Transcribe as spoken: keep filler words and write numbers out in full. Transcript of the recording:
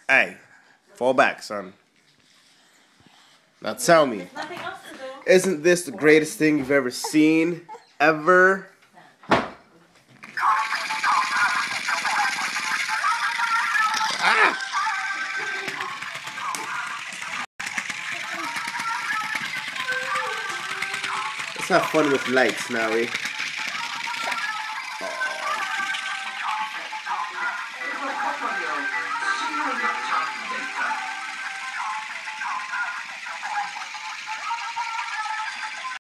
Hey, fall back, son. Now tell me, isn't this the greatest thing you've ever seen? Ever? Ah! Let's have fun with lights now, eh?